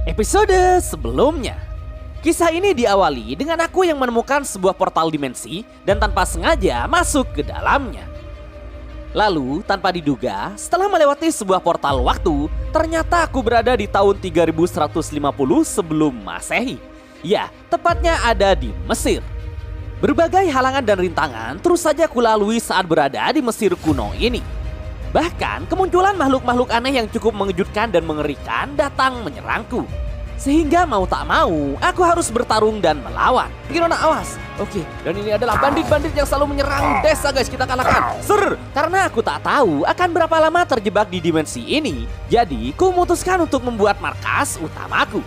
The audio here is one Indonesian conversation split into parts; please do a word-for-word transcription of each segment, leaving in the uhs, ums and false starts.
Episode sebelumnya. Kisah ini diawali dengan aku yang menemukan sebuah portal dimensi dan tanpa sengaja masuk ke dalamnya. Lalu, tanpa diduga, setelah melewati sebuah portal waktu, ternyata aku berada di tahun tiga ribu seratus lima puluh sebelum Masehi. Ya, tepatnya ada di Mesir. Berbagai halangan dan rintangan terus saja kulalui saat berada di Mesir kuno ini. Bahkan, kemunculan makhluk-makhluk aneh yang cukup mengejutkan dan mengerikan datang menyerangku. Sehingga mau tak mau, aku harus bertarung dan melawan. Girona, awas. Oke, dan ini adalah bandit-bandit yang selalu menyerang desa, guys. Kita kalahkan. Ser, karena aku tak tahu akan berapa lama terjebak di dimensi ini. Jadi, ku memutuskan untuk membuat markas utamaku.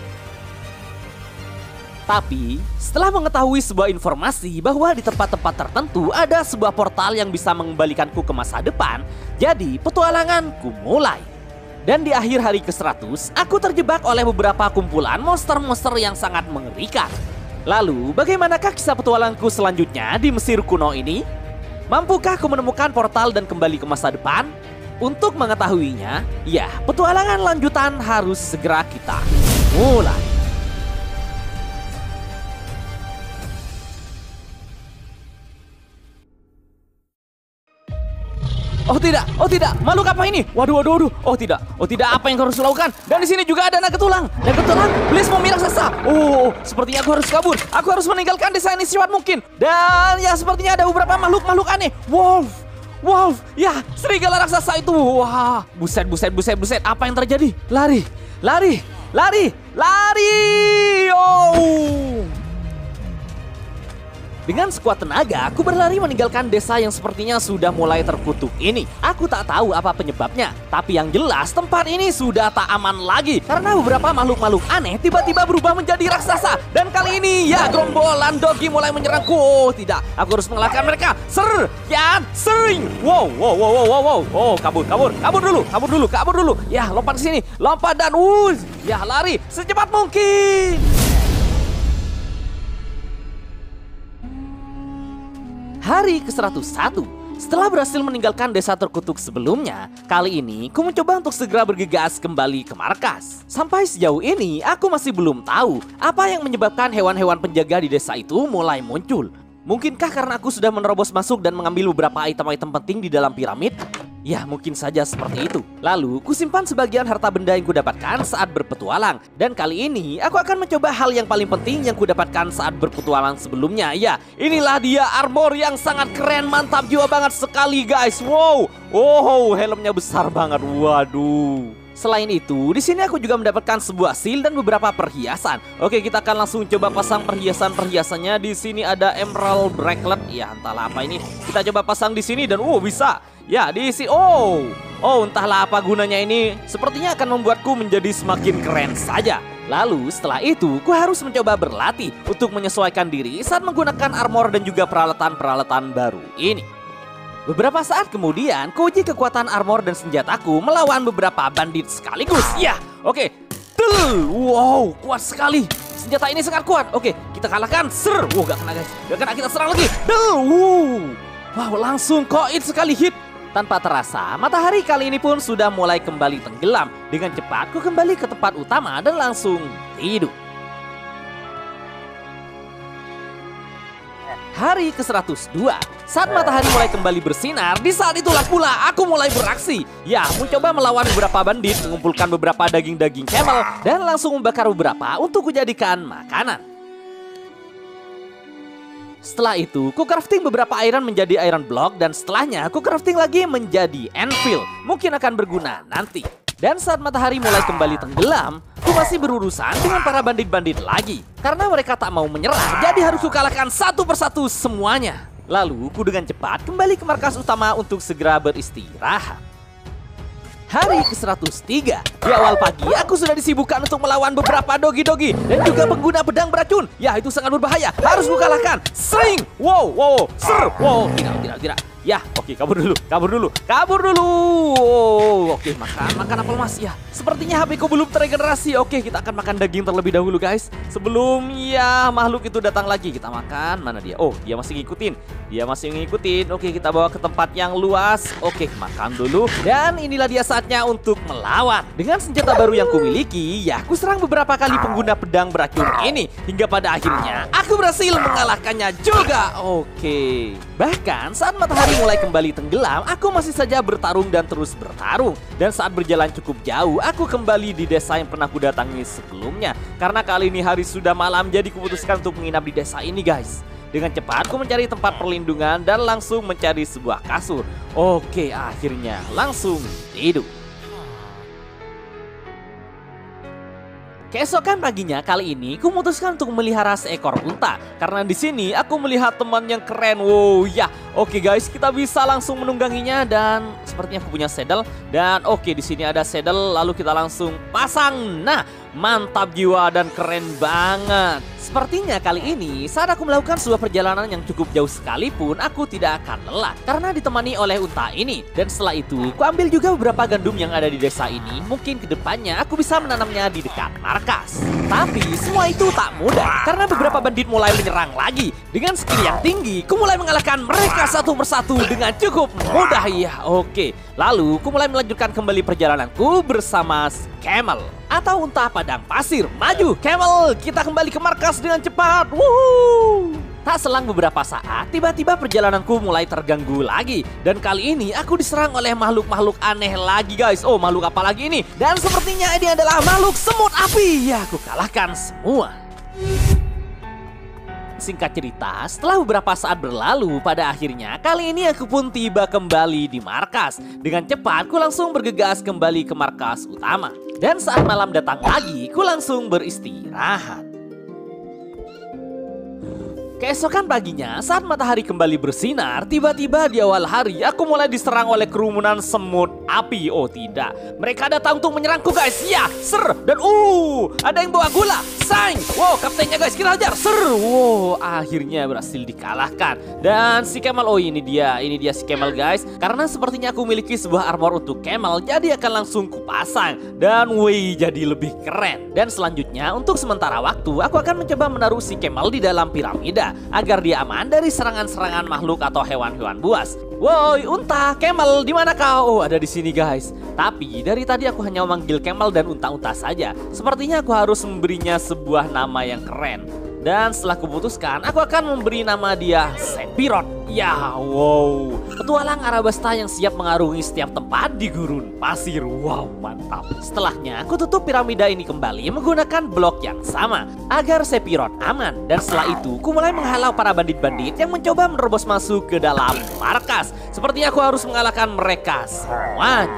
Tapi, setelah mengetahui sebuah informasi bahwa di tempat-tempat tertentu ada sebuah portal yang bisa mengembalikanku ke masa depan, jadi petualanganku mulai. Dan di akhir hari ke seratus, aku terjebak oleh beberapa kumpulan monster-monster yang sangat mengerikan. Lalu, bagaimanakah kisah petualangku selanjutnya di Mesir kuno ini? Mampukah aku menemukan portal dan kembali ke masa depan? Untuk mengetahuinya, ya, petualangan lanjutan harus segera kita mulai. Oh tidak, oh tidak, makhluk apa ini? Waduh, waduh, waduh. Oh tidak, oh tidak, apa yang harus lakukan? Dan di sini juga ada naga tulang. Naga tulang, please mau raksasa. Oh, sepertinya aku harus kabur. Aku harus meninggalkan desa ini secepat mungkin. Dan ya, sepertinya ada beberapa makhluk-makhluk aneh. Wolf, wolf, ya, serigala raksasa itu. Wah, buset, buset, buset, buset. Apa yang terjadi? Lari, lari, lari, lari. Oh. Dengan sekuat tenaga, aku berlari meninggalkan desa yang sepertinya sudah mulai terkutuk ini. Aku tak tahu apa penyebabnya, tapi yang jelas tempat ini sudah tak aman lagi. Karena beberapa makhluk-makhluk aneh tiba-tiba berubah menjadi raksasa. Dan kali ini, ya, gerombolan dogi mulai menyerangku. Oh tidak, aku harus mengalahkan mereka. Ser, ya, sering. Wow, wow, wow, wow, wow, wow. Oh, kabur, kabur, kabur dulu, kabur dulu, kabur dulu. Ya, lompat ke sini, lompat dan us. Ya, lari secepat mungkin. Hari ke seratus satu, setelah berhasil meninggalkan desa terkutuk sebelumnya, kali ini ku mencoba untuk segera bergegas kembali ke markas. Sampai sejauh ini, aku masih belum tahu apa yang menyebabkan hewan-hewan penjaga di desa itu mulai muncul. Mungkinkah karena aku sudah menerobos masuk dan mengambil beberapa item-item penting di dalam piramid? Ya, mungkin saja seperti itu. Lalu, kusimpan sebagian harta benda yang kudapatkan saat berpetualang. Dan kali ini, aku akan mencoba hal yang paling penting yang kudapatkan saat berpetualang sebelumnya. Ya, inilah dia armor yang sangat keren, mantap jiwa banget sekali, guys. Wow, oh, helmnya besar banget. Waduh. Selain itu, di sini aku juga mendapatkan sebuah seal dan beberapa perhiasan. Oke, kita akan langsung coba pasang perhiasan-perhiasannya. Di sini ada emerald bracelet. Ya, entahlah apa ini. Kita coba pasang di sini dan oh, bisa. Ya, di sini. Oh, oh, entahlah apa gunanya ini. Sepertinya akan membuatku menjadi semakin keren saja. Lalu setelah itu, ku harus mencoba berlatih untuk menyesuaikan diri saat menggunakan armor dan juga peralatan-peralatan baru ini. Beberapa saat kemudian, ku uji kekuatan armor dan senjataku melawan beberapa bandit sekaligus. Ya, oke. Tuh, wow, kuat sekali. Senjata ini sangat kuat. Oke, kita kalahkan. Ser, wow, gak kena guys. Gak kena, kita serang lagi. Tuh, wow. Wow, langsung koit sekali hit. Tanpa terasa, matahari kali ini pun sudah mulai kembali tenggelam. Dengan cepat, ku kembali ke tempat utama dan langsung tidur. Hari ke seratus dua, saat matahari mulai kembali bersinar, di saat itulah pula aku mulai beraksi. Ya, mencoba melawan beberapa bandit, mengumpulkan beberapa daging-daging camel, dan langsung membakar beberapa untuk kujadikan makanan. Setelah itu, ku crafting beberapa iron menjadi iron block, dan setelahnya ku crafting lagi menjadi anvil. Mungkin akan berguna nanti. Dan saat matahari mulai kembali tenggelam, ku masih berurusan dengan para bandit-bandit lagi. Karena mereka tak mau menyerah, jadi harus ku kalahkan satu persatu semuanya. Lalu, ku dengan cepat kembali ke markas utama untuk segera beristirahat. Hari ke seratus tiga, di awal pagi aku sudah disibukkan untuk melawan beberapa dogi-dogi dan juga pengguna pedang beracun. Ya, itu sangat berbahaya, harus ku kalahkan. Sering, wow, wow, ser, wow, tidak, tidak, tidak. Ya, oke, kabur dulu, kabur dulu, kabur dulu. Oh, oke, makan, makan apel mas. Ya, sepertinya H P ku belum teregenerasi. Oke, kita akan makan daging terlebih dahulu guys. Sebelum ya makhluk itu datang lagi, kita makan. Mana dia? Oh, dia masih ngikutin. Dia masih ngikutin. Oke, kita bawa ke tempat yang luas. Oke, makan dulu. Dan inilah dia saatnya untuk melawan. Dengan senjata baru yang kumiliki, ya aku serang beberapa kali pengguna pedang beracun ini. Hingga pada akhirnya, aku berhasil mengalahkannya juga. Oke. Bahkan saat matahari mulai kembali tenggelam, aku masih saja bertarung dan terus bertarung. Dan saat berjalan cukup jauh, aku kembali di desa yang pernah ku datangi sebelumnya. Karena kali ini hari sudah malam, jadi kuputuskan untuk menginap di desa ini guys. Dengan cepat, ku mencari tempat perlindungan dan langsung mencari sebuah kasur. Oke, akhirnya langsung tidur. Keesokan paginya kali ini, ku memutuskan untuk melihara seekor unta. Karena di sini aku melihat teman yang keren. Wow, ya. Oke guys, kita bisa langsung menungganginya dan sepertinya aku punya saddle. Dan oke, di sini ada saddle, lalu kita langsung pasang. Nah, mantap jiwa dan keren banget. Sepertinya kali ini saat aku melakukan sebuah perjalanan yang cukup jauh sekalipun, aku tidak akan lelah karena ditemani oleh unta ini. Dan setelah itu, aku ambil juga beberapa gandum yang ada di desa ini. Mungkin kedepannya aku bisa menanamnya di dekat markas. Tapi semua itu tak mudah karena beberapa bandit mulai menyerang lagi. Dengan skill yang tinggi, aku mulai mengalahkan mereka satu persatu dengan cukup mudah ya. Oke, lalu aku mulai melanjutkan kembali perjalananku bersama Camel atau unta padang pasir. Maju Camel, kita kembali ke markas dengan cepat. Wuhu. Tak selang beberapa saat, tiba-tiba perjalananku mulai terganggu lagi. Dan kali ini aku diserang oleh makhluk-makhluk aneh lagi guys. Oh, makhluk apa lagi ini? Dan sepertinya ini adalah makhluk semut api. Ya, aku kalahkan semua. Singkat cerita, setelah beberapa saat berlalu, pada akhirnya kali ini aku pun tiba kembali di markas. Dengan cepat, ku langsung bergegas kembali ke markas utama. Dan saat malam datang lagi, ku langsung beristirahat. Keesokan paginya, saat matahari kembali bersinar, tiba-tiba di awal hari aku mulai diserang oleh kerumunan semut api. Oh tidak, mereka datang untuk menyerangku guys. Ya, ser, dan uh, ada yang bawa gula. Sang, wow, kaptennya guys, kita hajar. Ser, wow, akhirnya berhasil dikalahkan. Dan si Camel, oh ini dia, ini dia si Camel guys. Karena sepertinya aku memiliki sebuah armor untuk Camel, jadi akan langsung kupasang. Dan wih, jadi lebih keren. Dan selanjutnya, untuk sementara waktu, aku akan mencoba menaruh si Camel di dalam piramida agar dia aman dari serangan-serangan makhluk atau hewan-hewan buas. Woi, unta, Camel, di mana kau? Oh, ada di sini guys. Tapi dari tadi aku hanya memanggil Camel dan unta-unta saja. Sepertinya aku harus memberinya sebuah nama yang keren. Dan setelah kuputuskan, aku akan memberi nama dia Sephiroth. Ya, wow, petualang Arabasta yang siap mengarungi setiap tempat di gurun pasir. Wow, mantap. Setelahnya, aku tutup piramida ini kembali menggunakan blok yang sama agar Sephiroth aman. Dan setelah itu, aku mulai menghalau para bandit-bandit yang mencoba menerobos masuk ke dalam markas. Sepertinya aku harus mengalahkan mereka semuanya.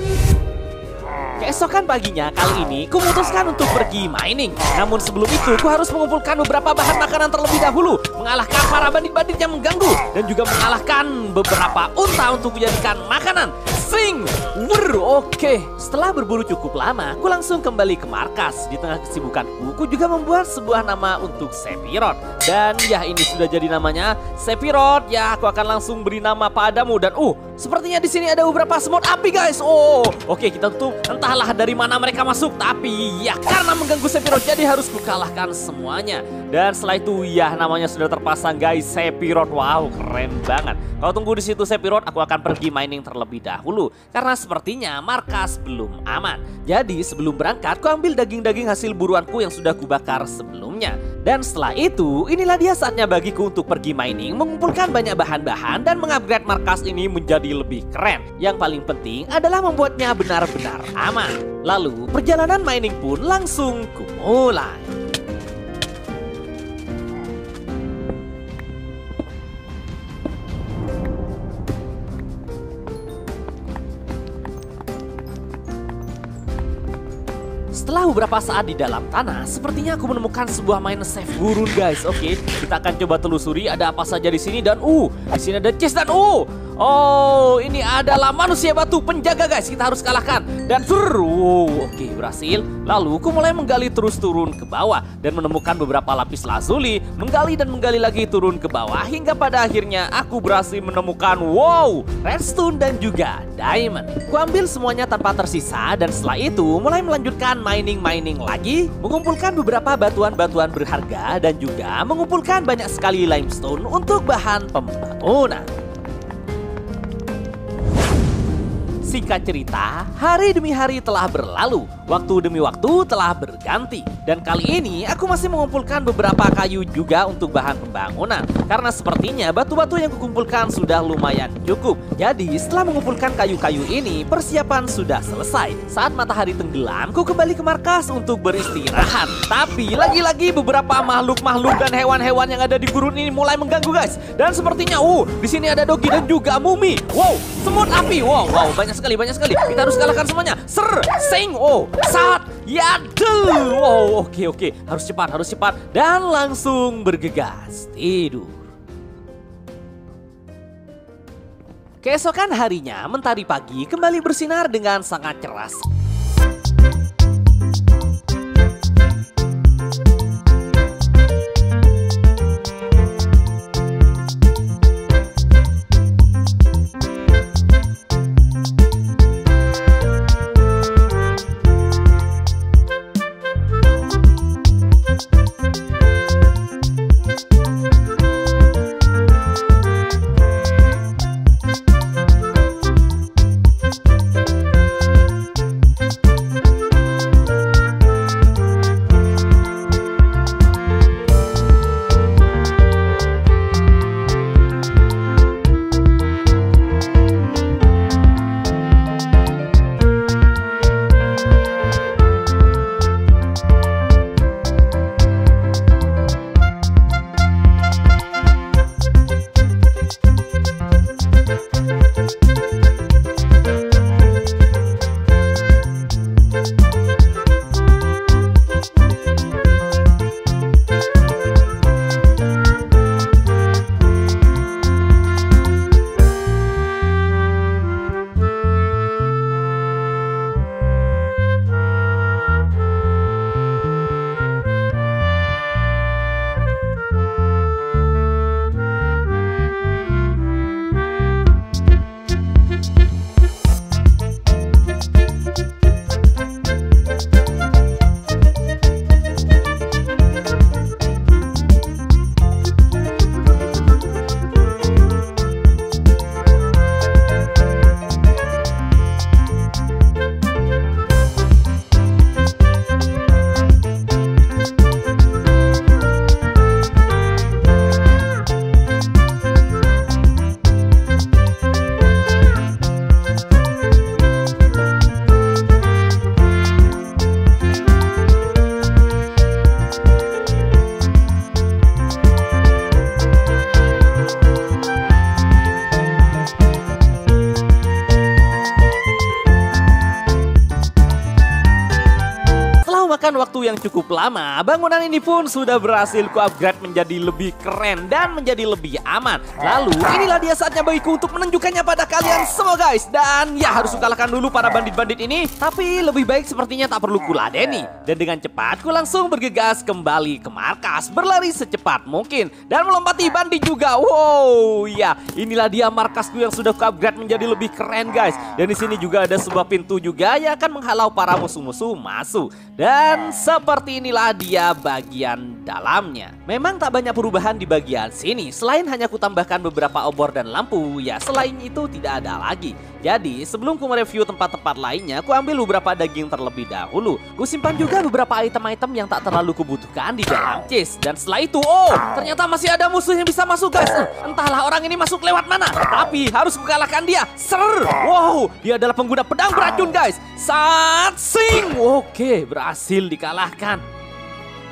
Keesokan paginya kali ini, ku memutuskan untuk pergi mining. Namun sebelum itu, ku harus mengumpulkan beberapa bahan makanan terlebih dahulu, mengalahkan para bandit-bandit yang mengganggu, dan juga mengalahkan beberapa unta untuk dijadikan makanan. Sing, wur, oke. Setelah berburu cukup lama, ku langsung kembali ke markas. Di tengah kesibukanku, ku juga membuat sebuah nama untuk Sephiroth. Dan ya, ini sudah jadi namanya Sephiroth. Ya, aku akan langsung beri nama padamu. Dan uh, sepertinya di sini ada beberapa semut api guys. Oh, oke, kita tutup. Entahlah dari mana mereka masuk, tapi ya karena mengganggu Sephiroth jadi harus kukalahkan semuanya. Dan setelah itu ya namanya sudah terpasang guys, Sephiroth. Wow, keren banget. Kalau tunggu di situ Sephiroth, aku akan pergi mining terlebih dahulu karena sepertinya markas belum aman. Jadi sebelum berangkat, ku ambil daging-daging hasil buruanku yang sudah kubakar sebelumnya. Dan setelah itu, inilah dia saatnya bagiku untuk pergi mining, mengumpulkan banyak bahan-bahan dan mengupgrade markas ini menjadi lebih keren. Yang paling penting adalah membuatnya benar-benar aman. Lalu perjalanan mining pun langsung kumulai. Setelah beberapa saat di dalam tanah, sepertinya aku menemukan sebuah mine safe gurun guys. Oke, kita akan coba telusuri ada apa saja di sini dan uh, di sini ada chest dan uh, Oh, ini adalah manusia batu penjaga guys. Kita harus kalahkan. Dan sur, wow, oke berhasil. Lalu aku mulai menggali terus turun ke bawah dan menemukan beberapa lapis lazuli. Menggali dan menggali lagi turun ke bawah hingga pada akhirnya aku berhasil menemukan wow, redstone dan juga diamond. Aku ambil semuanya tanpa tersisa dan setelah itu mulai melanjutkan mining-mining lagi, mengumpulkan beberapa batuan-batuan berharga dan juga mengumpulkan banyak sekali limestone untuk bahan pembangunan. Singkat cerita, hari demi hari telah berlalu, waktu demi waktu telah berganti. Dan kali ini aku masih mengumpulkan beberapa kayu juga untuk bahan pembangunan. Karena sepertinya batu-batu yang kukumpulkan sudah lumayan cukup. Jadi setelah mengumpulkan kayu-kayu ini, persiapan sudah selesai. Saat matahari tenggelam, ku kembali ke markas untuk beristirahat. Tapi lagi-lagi beberapa makhluk-makhluk dan hewan-hewan yang ada di gurun ini mulai mengganggu guys. Dan sepertinya, uh, di sini ada dogi dan juga mumi. Wow, semut api. Wow, wow, banyak sekali, banyak sekali. Kita harus kalahkan semuanya. Ser, sing, oh, saat, yadel. Wow, oke, oke. Harus cepat, harus cepat. Dan langsung bergegas tidur. Keesokan harinya, mentari pagi kembali bersinar dengan sangat cerah. Waktu yang cukup lama, bangunan ini pun sudah berhasil ku upgrade menjadi lebih keren dan menjadi lebih aman. Lalu inilah dia saatnya bagiku untuk menunjukkannya pada kalian semua guys. Dan ya harus kukalahkan dulu para bandit-bandit ini. Tapi lebih baik sepertinya tak perlu kuladeni. Dan dengan cepat ku langsung bergegas kembali ke markas, berlari secepat mungkin dan melompati bandit juga. Wow, ya inilah dia markasku yang sudah ku upgrade menjadi lebih keren guys. Dan di sini juga ada sebuah pintu juga yang akan menghalau para musuh-musuh masuk. Dan seperti inilah dia bagian dalamnya. Memang tak banyak perubahan di bagian sini. Selain hanya ku tambahkan beberapa obor dan lampu, ya selain itu tidak ada lagi. Jadi sebelum ku mereview tempat-tempat lainnya, ku ambil beberapa daging terlebih dahulu. Ku simpan juga beberapa item-item yang tak terlalu kubutuhkan di dalam chest. Dan setelah itu, oh ternyata masih ada musuh yang bisa masuk guys. Entahlah orang ini masuk lewat mana, tapi harus ku kalahkan dia. Ser, wow, dia adalah pengguna pedang beracun guys. Saat sing, oke berhasil dikalahkan.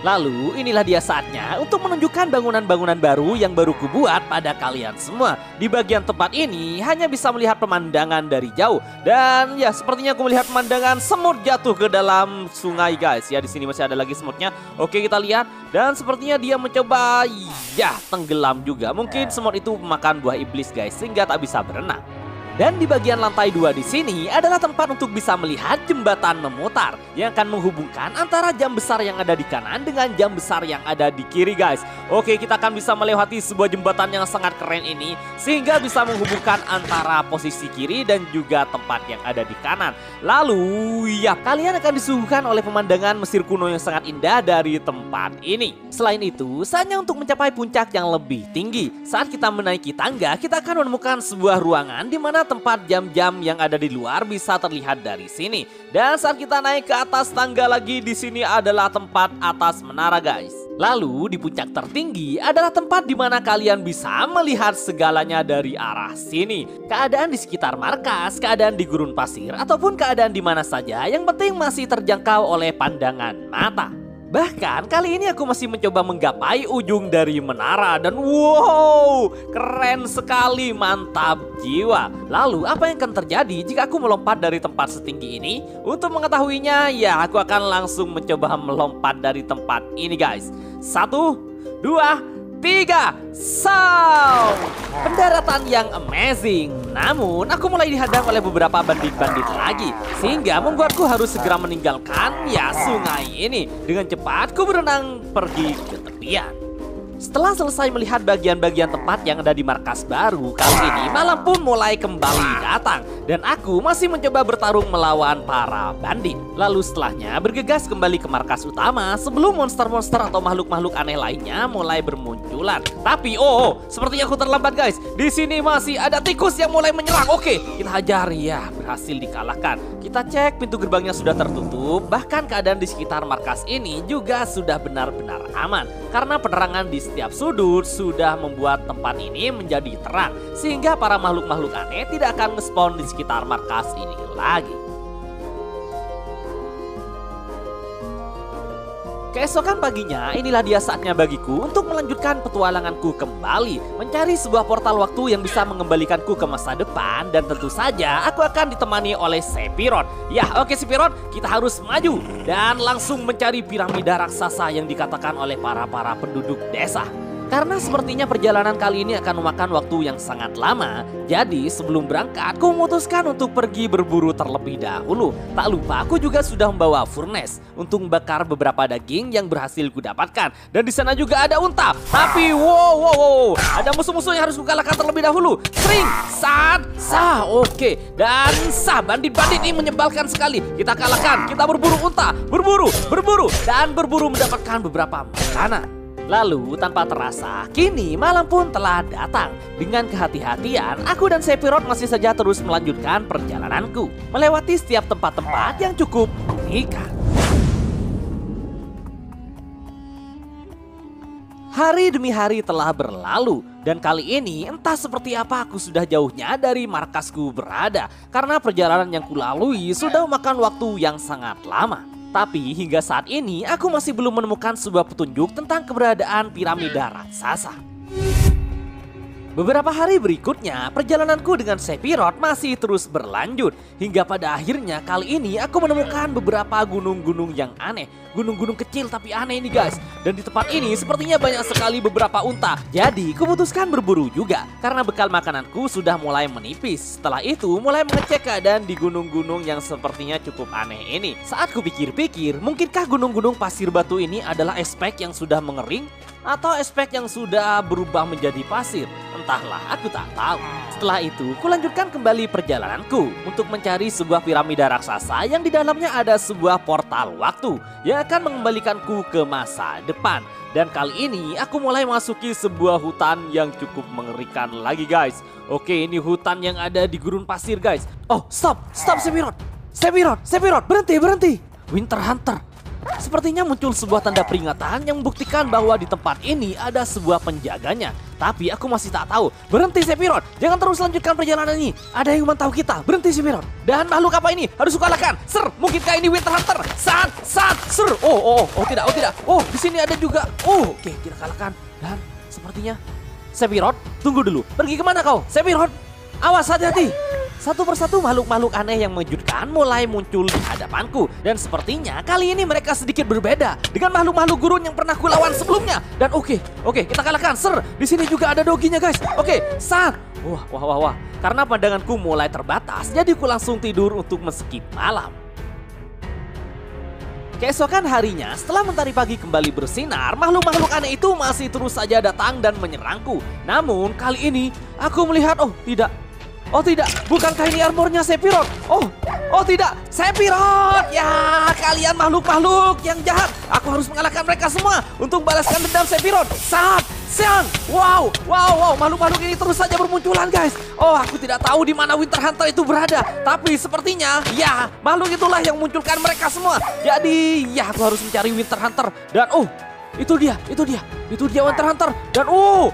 Lalu inilah dia saatnya untuk menunjukkan bangunan-bangunan baru yang baru kubuat pada kalian semua. Di bagian tempat ini hanya bisa melihat pemandangan dari jauh. Dan ya sepertinya aku melihat pemandangan semut jatuh ke dalam sungai guys. Ya di sini masih ada lagi semutnya. Oke kita lihat. Dan sepertinya dia mencoba ya tenggelam juga. Mungkin semut itu makan buah iblis guys sehingga tak bisa berenang. Dan di bagian lantai dua di sini adalah tempat untuk bisa melihat jembatan memutar yang akan menghubungkan antara jam besar yang ada di kanan dengan jam besar yang ada di kiri guys. Oke kita akan bisa melewati sebuah jembatan yang sangat keren ini sehingga bisa menghubungkan antara posisi kiri dan juga tempat yang ada di kanan. Lalu ya kalian akan disuguhkan oleh pemandangan Mesir kuno yang sangat indah dari tempat ini. Selain itu saatnya untuk mencapai puncak yang lebih tinggi. Saat kita menaiki tangga kita akan menemukan sebuah ruangan di mana tempat jam-jam yang ada di luar bisa terlihat dari sini. Dan saat kita naik ke atas tangga lagi, di sini adalah tempat atas menara guys. Lalu di puncak tertinggi adalah tempat di mana kalian bisa melihat segalanya dari arah sini. Keadaan di sekitar markas, keadaan di gurun pasir, ataupun keadaan di mana saja yang penting masih terjangkau oleh pandangan mata. Bahkan kali ini aku masih mencoba menggapai ujung dari menara dan wow, keren sekali, mantap jiwa. Lalu apa yang akan terjadi jika aku melompat dari tempat setinggi ini? Untuk mengetahuinya ya aku akan langsung mencoba melompat dari tempat ini guys. Satu, dua, tiga, saw! Pendaratan yang amazing. Namun aku mulai dihadang oleh beberapa bandit-bandit lagi sehingga membuatku harus segera meninggalkan ya sungai ini. Dengan cepat ku berenang pergi ke tepian. Setelah selesai melihat bagian-bagian tempat yang ada di markas baru, kali ini malam pun mulai kembali datang. Dan aku masih mencoba bertarung melawan para bandit. Lalu setelahnya bergegas kembali ke markas utama sebelum monster-monster atau makhluk-makhluk aneh lainnya mulai bermunculan. Tapi oh, sepertinya aku terlambat guys. Di sini masih ada tikus yang mulai menyerang. Oke, kita hajar ya, berhasil dikalahkan. Kita cek pintu gerbangnya sudah tertutup. Bahkan keadaan di sekitar markas ini juga sudah benar-benar aman. Karena penerangan di setiap sudut sudah membuat tempat ini menjadi terang. Sehingga para makhluk-makhluk aneh tidak akan nge-spawn di sekitar markas ini lagi. Keesokan paginya, inilah dia saatnya bagiku untuk melanjutkan petualanganku kembali. Mencari sebuah portal waktu yang bisa mengembalikanku ke masa depan. Dan tentu saja aku akan ditemani oleh Sephiroth. Ya oke Sephiroth, kita harus maju. Dan langsung mencari piramida raksasa yang dikatakan oleh para-para penduduk desa. Karena sepertinya perjalanan kali ini akan memakan waktu yang sangat lama. Jadi sebelum berangkat, aku memutuskan untuk pergi berburu terlebih dahulu. Tak lupa aku juga sudah membawa furnace untuk membakar beberapa daging yang berhasil kudapatkan. Dan di sana juga ada unta. Tapi wow, wow, wow, ada musuh-musuh yang harus kukalahkan terlebih dahulu. Sering, saat, sah, oke. Dan sah, bandit-bandit ini menyebalkan sekali. Kita kalahkan, kita berburu unta, berburu, berburu, dan berburu mendapatkan beberapa makanan. Lalu tanpa terasa, kini malam pun telah datang. Dengan kehati-hatian, aku dan Sephiroth masih saja terus melanjutkan perjalananku. Melewati setiap tempat-tempat yang cukup mengerikan. Hari demi hari telah berlalu. Dan kali ini entah seperti apa aku sudah jauhnya dari markasku berada. Karena perjalanan yang kulalui sudah memakan waktu yang sangat lama. Tapi hingga saat ini aku masih belum menemukan sebuah petunjuk tentang keberadaan piramida raksasa. Beberapa hari berikutnya, perjalananku dengan Sephiroth masih terus berlanjut. Hingga pada akhirnya kali ini aku menemukan beberapa gunung-gunung yang aneh. Gunung-gunung kecil tapi aneh ini guys. Dan di tempat ini sepertinya banyak sekali beberapa unta. Jadi kuputuskan berburu juga. Karena bekal makananku sudah mulai menipis. Setelah itu mulai mengecek keadaan di gunung-gunung yang sepertinya cukup aneh ini. Saat kupikir-pikir, mungkinkah gunung-gunung pasir batu ini adalah aspek yang sudah mengering? Atau aspek yang sudah berubah menjadi pasir? Entahlah, aku tak tahu. Setelah itu, kulanjutkan kembali perjalananku untuk mencari sebuah piramida raksasa yang di dalamnya ada sebuah portal waktu yang akan mengembalikanku ke masa depan. Dan kali ini aku mulai masuki sebuah hutan yang cukup mengerikan lagi guys. Oke, ini hutan yang ada di gurun pasir guys. Oh, stop, stop Sephiroth. Sephiroth, Sephiroth, berhenti, berhenti. Winter Hunter. Sepertinya muncul sebuah tanda peringatan yang membuktikan bahwa di tempat ini ada sebuah penjaganya. Tapi aku masih tak tahu. Berhenti Sephiroth, jangan terus lanjutkan perjalanan ini. Ada yang memantau kita. Berhenti Sephiroth. Dan makhluk apa ini? Harus kukalahkan. Ser, mungkinkah ini Winter Hunter? Saat, saat, ser. Oh, oh, oh, tidak, oh tidak. Oh, di sini ada juga. Oh, oke, kita kalahkan. Dan sepertinya Sephiroth, tunggu dulu. Pergi kemana kau? Sephiroth, awas, hati-hati. Satu persatu makhluk-makhluk aneh yang mengejutkan mulai muncul di hadapanku. Dan sepertinya kali ini mereka sedikit berbeda dengan makhluk-makhluk gurun yang pernah kulawan sebelumnya. Dan oke, oke, kita kalahkan. Ser, di sini juga ada doginya guys. Oke, saat. Wah, wah, wah, wah. Karena pandanganku mulai terbatas, jadi aku langsung tidur untuk men-skip malam. Keesokan harinya, setelah mentari pagi kembali bersinar, makhluk-makhluk aneh itu masih terus saja datang dan menyerangku. Namun kali ini aku melihat, oh tidak. Oh tidak, bukankah ini armornya Sephiroth? Oh, oh tidak, Sephiroth! Ya, kalian makhluk-makhluk yang jahat. Aku harus mengalahkan mereka semua untuk balaskan dendam Sephiroth. Saat, siang, wow, wow, wow, makhluk-makhluk ini terus saja bermunculan guys. Oh, aku tidak tahu di mana Winter Hunter itu berada. Tapi sepertinya, ya, makhluk itulah yang munculkan mereka semua. Jadi, ya, aku harus mencari Winter Hunter. Dan, oh, itu dia, itu dia, itu dia Winter Hunter. Dan, oh,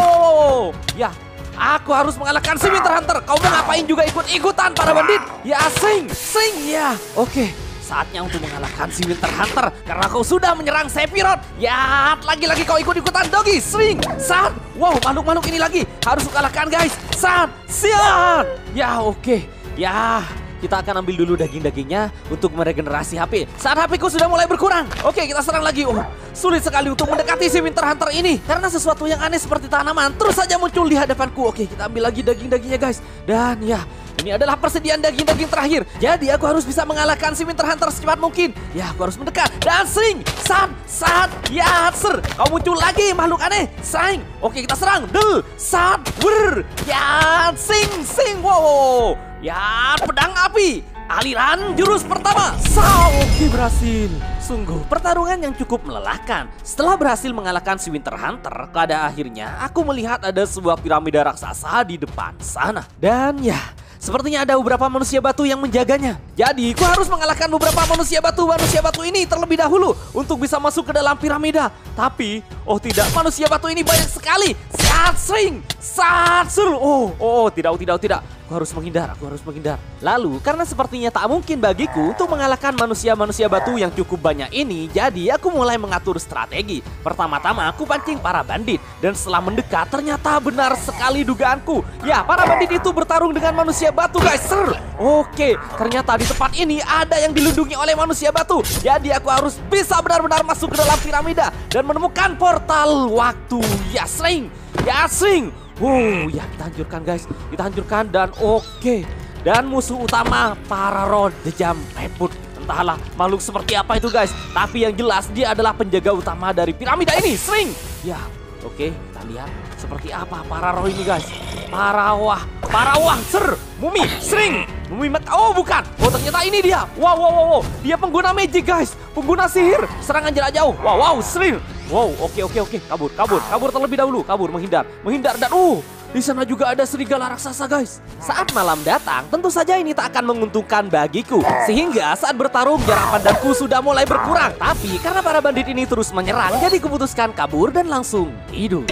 wow, ya. Aku harus mengalahkan si Winter Hunter. Kau mau ngapain juga ikut-ikutan para bandit? Ya sing, sing ya. Oke, saatnya untuk mengalahkan si Winter Hunter karena kau sudah menyerang Sephiroth. Ya, lagi-lagi kau ikut-ikutan dogi. Swing, saat. Wow, makhluk-makhluk ini lagi harus kalahkan guys. Saat, siap. Ya, oke. Ya, kita akan ambil dulu daging-dagingnya untuk meregenerasi H P. Saat H P ku sudah mulai berkurang. Oke, kita serang lagi. Oh, sulit sekali untuk mendekati si Winter Hunter ini karena sesuatu yang aneh seperti tanaman terus saja muncul di hadapanku. Oke, kita ambil lagi daging-dagingnya guys. Dan ya, ini adalah persediaan daging-daging terakhir. Jadi aku harus bisa mengalahkan si Winter Hunter secepat mungkin. Ya, aku harus mendekat. Dan sing, saat, saat, ya, ser. Kau muncul lagi makhluk aneh. Sing. Oke, kita serang. Del, saat, ber. Ya, sing, sing. Wow. Ya, pedang api. Aliran jurus pertama. Sao, oke, berhasil. Sungguh pertarungan yang cukup melelahkan. Setelah berhasil mengalahkan si Winter Hunter, pada akhirnya aku melihat ada sebuah piramida raksasa di depan sana. Dan ya, sepertinya ada beberapa manusia batu yang menjaganya. Jadi, ku harus mengalahkan beberapa manusia batu manusia batu ini terlebih dahulu untuk bisa masuk ke dalam piramida. Tapi, oh tidak, manusia batu ini banyak sekali. Saat sing, saat sur. Oh, oh, tidak, oh, tidak, oh, tidak. Aku harus menghindar, aku harus menghindar. Lalu, karena sepertinya tak mungkin bagiku untuk mengalahkan manusia-manusia batu yang cukup banyak ini, jadi aku mulai mengatur strategi. Pertama-tama, aku pancing para bandit. Dan setelah mendekat, ternyata benar sekali dugaanku. Ya, para bandit itu bertarung dengan manusia batu, guys. Ser. Oke, ternyata di tempat ini ada yang dilindungi oleh manusia batu. Jadi aku harus bisa benar-benar masuk ke dalam piramida dan menemukan portal waktu. Ya, sing. Ya, sing. Wow, ya kita hancurkan guys, kita hancurkan dan oke. Dan musuh utama Pararo the Jump Reboot. Entahlah makhluk seperti apa itu guys, tapi yang jelas dia adalah penjaga utama dari piramida ini. Swing. Ya, oke, kita lihat seperti apa Pararo ini guys. Parawah, Parawah, ser, mumi, sering, mumi mat. Oh bukan, oh ternyata ini dia. Wow, wow, wow, wow. Dia pengguna magic guys, pengguna sihir, serangan jarak jauh. Wow, wow, sering. Wow, oke, oke, oke, kabur, kabur, kabur terlebih dahulu, kabur, menghindar, menghindar dan uh, di sana juga ada serigala raksasa guys. Saat malam datang, tentu saja ini tak akan menguntungkan bagiku. Sehingga saat bertarung jarak pandangku sudah mulai berkurang. Tapi karena para bandit ini terus menyerang, jadi kuputuskan kabur dan langsung tidur.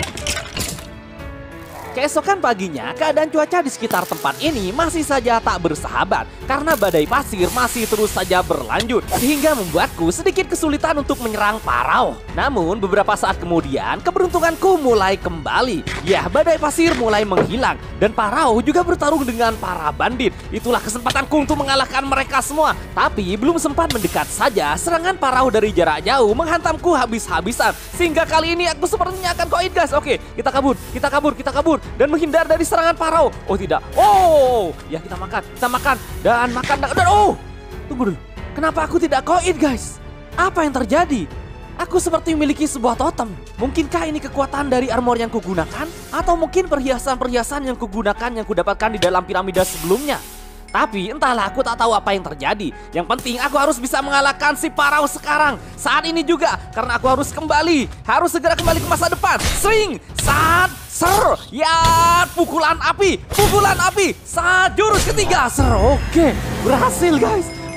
Keesokan paginya, keadaan cuaca di sekitar tempat ini masih saja tak bersahabat karena badai pasir masih terus saja berlanjut sehingga membuatku sedikit kesulitan untuk menyerang Parao. Namun beberapa saat kemudian keberuntunganku mulai kembali. Ya, badai pasir mulai menghilang dan Parao juga bertarung dengan para bandit. Itulah kesempatanku untuk mengalahkan mereka semua. Tapi belum sempat mendekat saja, serangan Parao dari jarak jauh menghantamku habis-habisan sehingga kali ini aku sepertinya akan koin guys. Oke, kita kabur, kita kabur, kita kabur dan menghindar dari serangan Parao. Oh tidak. Oh, ya kita makan, kita makan dan makan dan oh, tunggu dulu. Kenapa aku tidak koin guys? Apa yang terjadi? Aku seperti memiliki sebuah totem. Mungkinkah ini kekuatan dari armor yang kugunakan? Atau mungkin perhiasan-perhiasan yang kugunakan yang kudapatkan di dalam piramida sebelumnya? Tapi entahlah, aku tak tahu apa yang terjadi. Yang penting aku harus bisa mengalahkan si Parao sekarang. Saat ini juga, karena aku harus kembali. Harus segera kembali ke masa depan. Swing, saat, ser, ya, pukulan api, pukulan api. Saat jurus ketiga, ser, oke, berhasil guys.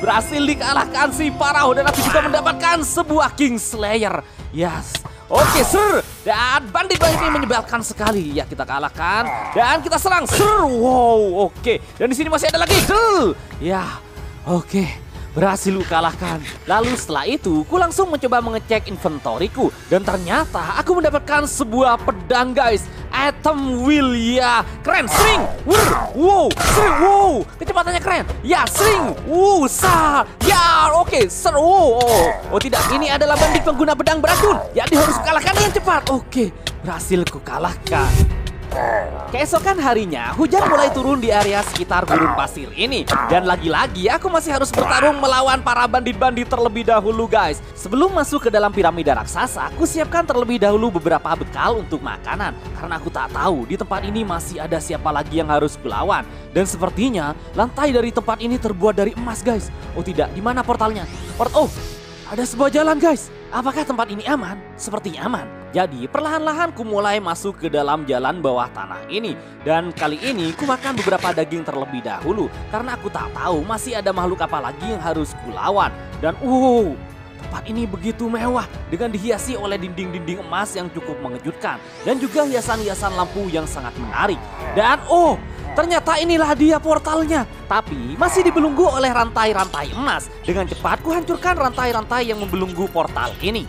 berhasil dikalahkan si Pharaoh dan aku juga mendapatkan sebuah King Slayer. Yes. Oke, ser. Dan bandit-bandit ini menyebalkan sekali. Ya, kita kalahkan dan kita serang. Ser. Wow, oke. Dan di sini masih ada lagi. Del. Ya. Oke. Berhasil ku kalahkan. Lalu setelah itu, ku langsung mencoba mengecek inventoriku dan ternyata aku mendapatkan sebuah pedang, guys. Item wheel, ya. Keren, sering. Wur. Wow, sering. Wow, kecepatannya keren. Ya, sering. Wow, sar. Ya, oke, ser. Wow. Oh, oh tidak, ini adalah bandit pengguna pedang beracun. Jadi harus kalahkan dengan cepat. Oke, berhasil ku kalahkan. Keesokan harinya, hujan mulai turun di area sekitar gurun pasir ini. Dan lagi-lagi aku masih harus bertarung melawan para bandit-bandit terlebih dahulu, guys. Sebelum masuk ke dalam piramida raksasa, aku siapkan terlebih dahulu beberapa bekal untuk makanan. Karena aku tak tahu di tempat ini masih ada siapa lagi yang harus kulawan. Dan sepertinya lantai dari tempat ini terbuat dari emas, guys. Oh tidak, di mana portalnya? Port oh, ada sebuah jalan, guys. Apakah tempat ini aman? Sepertinya aman. Jadi perlahan-lahan ku mulai masuk ke dalam jalan bawah tanah ini. Dan kali ini ku makan beberapa daging terlebih dahulu. Karena aku tak tahu masih ada makhluk apa lagi yang harus ku lawan. Dan uh, tempat ini begitu mewah. Dengan dihiasi oleh dinding-dinding emas yang cukup mengejutkan. Dan juga hiasan-hiasan lampu yang sangat menarik. Dan oh, ternyata inilah dia portalnya. Tapi masih dibelenggu oleh rantai-rantai emas. Dengan cepat ku hancurkan rantai-rantai yang membelenggu portal ini.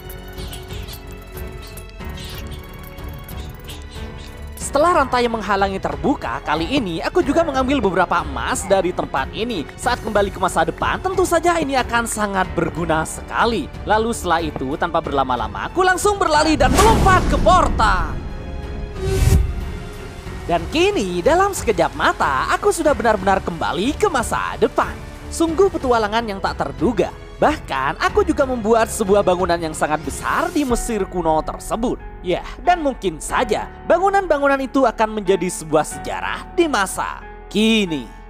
Setelah rantai yang menghalangi terbuka, kali ini aku juga mengambil beberapa emas dari tempat ini. Saat kembali ke masa depan, tentu saja ini akan sangat berguna sekali. Lalu setelah itu, tanpa berlama-lama, aku langsung berlari dan melompat ke portal. Dan kini, dalam sekejap mata, aku sudah benar-benar kembali ke masa depan. Sungguh petualangan yang tak terduga. Bahkan, aku juga membuat sebuah bangunan yang sangat besar di Mesir kuno tersebut. Ya, dan mungkin saja bangunan-bangunan itu akan menjadi sebuah sejarah di masa kini.